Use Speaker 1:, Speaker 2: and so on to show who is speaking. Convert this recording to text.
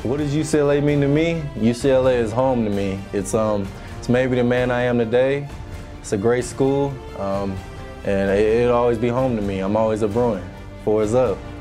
Speaker 1: What does UCLA mean to me? UCLA is home to me. It's maybe the man I am today. It's a great school, and it'll always be home to me. I'm always a Bruin. 4 is up.